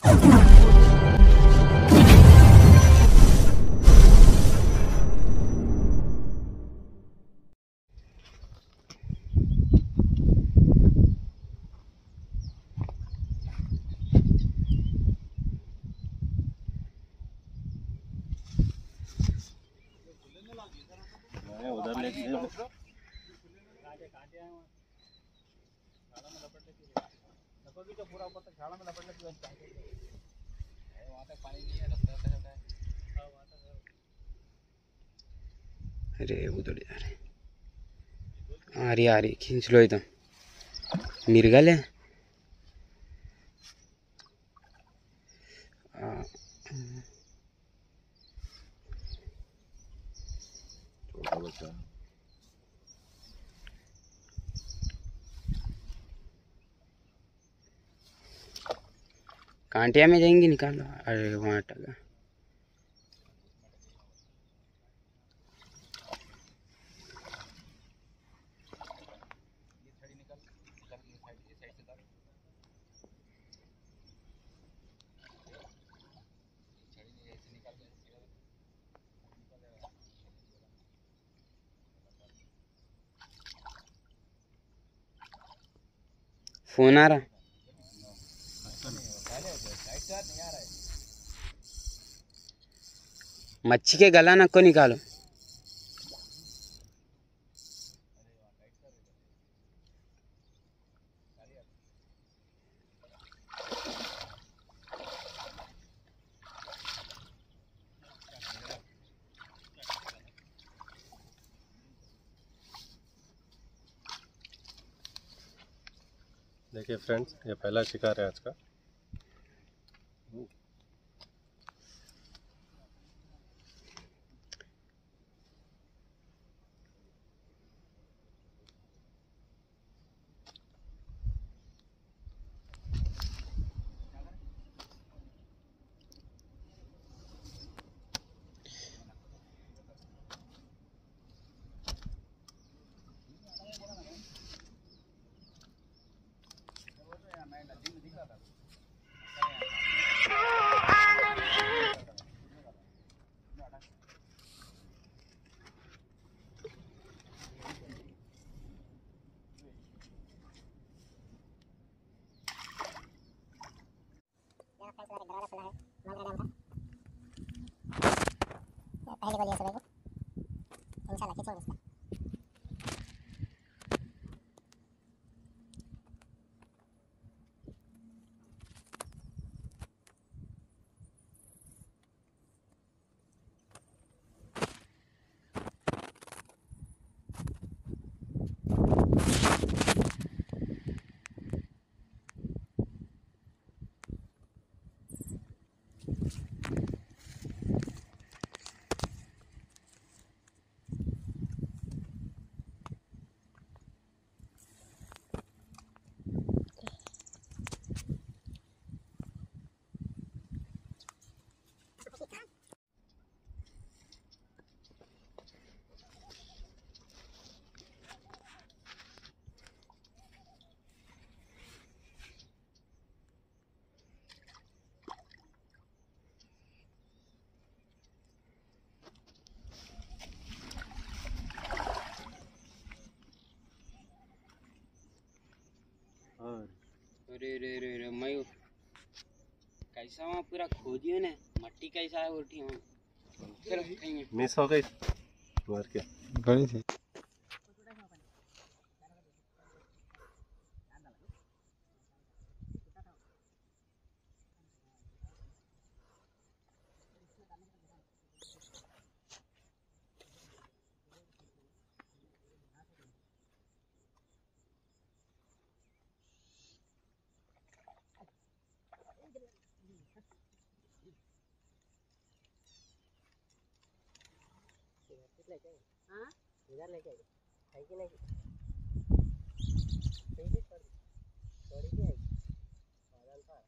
उधर लेके पूरा ऊपर तक झाड़ा में लपट लेती है, वहाँ तक पानी नहीं है, रास्ता है। अरे उधर जा रहे, आ रही खींच लो एकदम मिर्गल है। कांटिया में जाएंगी, निकालो। अरे वहाँ टगा फोन आ रहा। मच्छी के गला नक को निकालो। देखिए फ्रेंड्स, ये पहला शिकार है आज का। पहले को लिए सुबह को इंशाल्लाह खींचेंगे इसका। अरे रे रे रे मयूर कैसा वहाँ पूरा खोदियो ने मट्टी कैसा है उठी वहाँ। चलो खाएंगे। मिस हो गई मार के गई थी। हाँ इधर लेके आइए, है कि नहीं? थोड़ी सी आई बादल था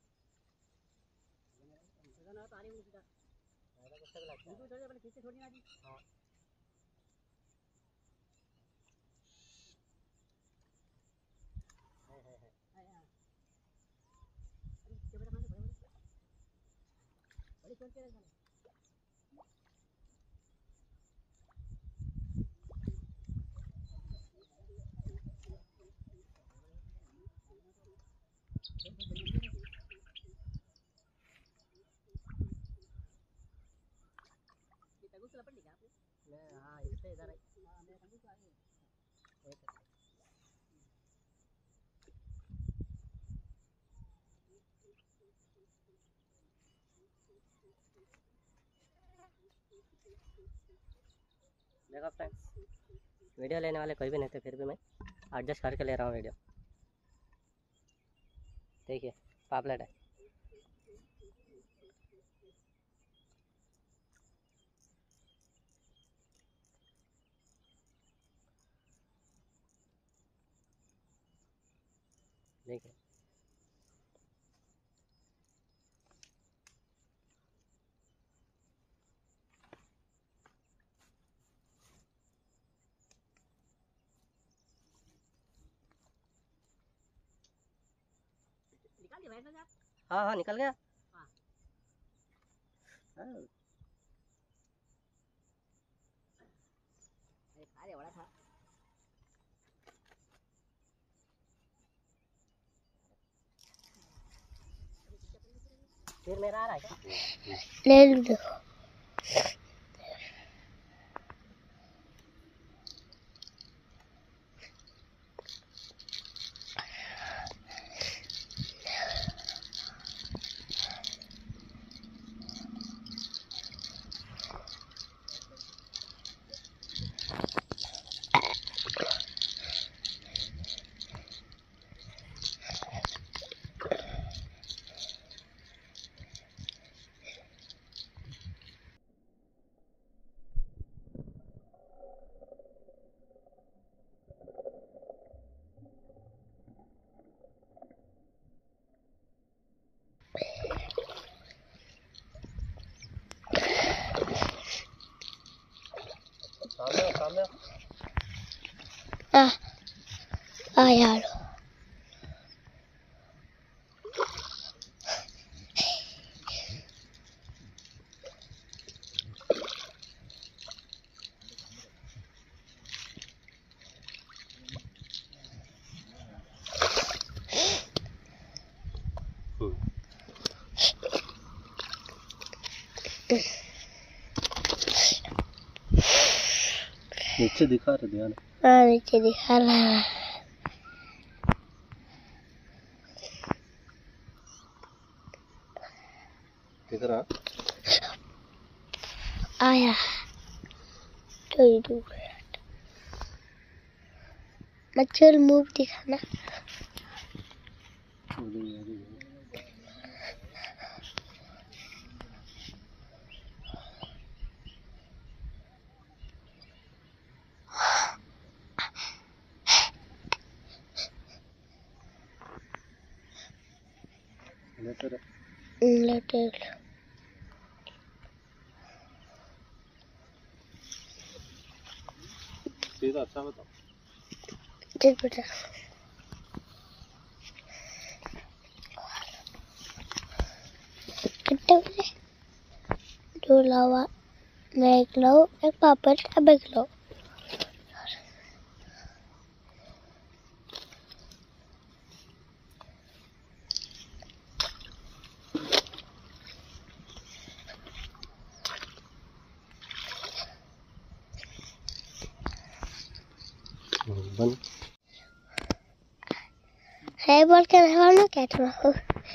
ना तो आ रही हूँ सीधा ज़्यादा कुछ तक लगता है। बिल्कुल थोड़ी अपने खींच छोड़नी आजी। हाँ है। अरे क्या बेटा मार दे हाँ इससे इधर देखो फ्रेंड्स, वीडियो लेने वाले कोई भी नहीं थे, फिर भी मैं एडजस्ट करके ले रहा हूँ वीडियो। देखिए पापलेट है। देखिए हाँ हाँ निकल गया। अरे बड़ा था। फिर मेरा आ रहा है क्या? ले लो। सामने आ यार नीचे दिखा रहे ध्यान। हाँ नीचे दिखा रहा है। दिख रहा आया थोड़ी दूर मच्छर मुंह दिखाना। लेटर सीधा अच्छा बताओ। चल बेटा कितने बजे दो लावा मैं एक लाओ एक पापड़ अब एक लाओ। बन है बोल के रहना क्या तुम?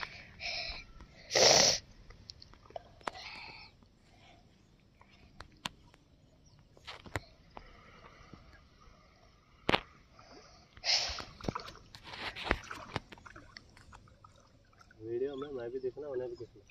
वीडियो में मैं भी देखना उन्हें भी देखना।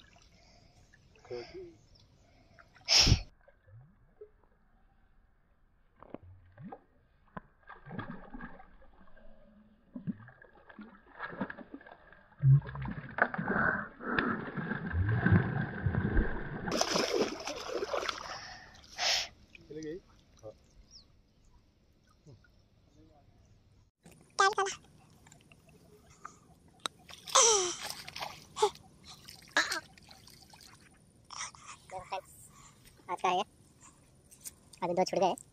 चल गई। अच्छा आएगा। अभी 2 छूट गए।